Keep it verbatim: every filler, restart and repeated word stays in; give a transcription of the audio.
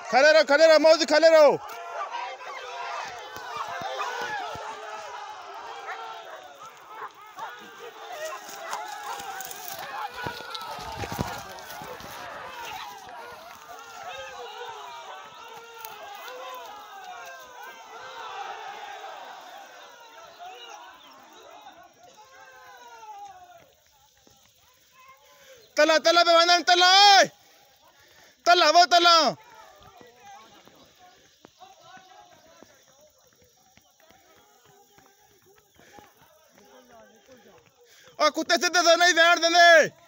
खड़े रहो खड़े रहो मौज खड़े रहो। तला तला पे बांधन तला तला वो तला और कुत्ते सीधे तो नहीं ध्यान देने।